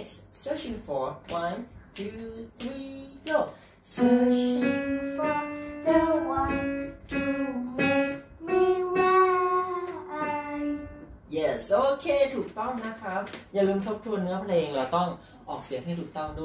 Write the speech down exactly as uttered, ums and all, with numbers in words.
next searching for one two three go searching for the one to make me right yes โอเคถูกต้องนะครับอย่าลืมทบทวนเนื้อเพลงเราต้องออกเสียงให้ถูกต้องด้วย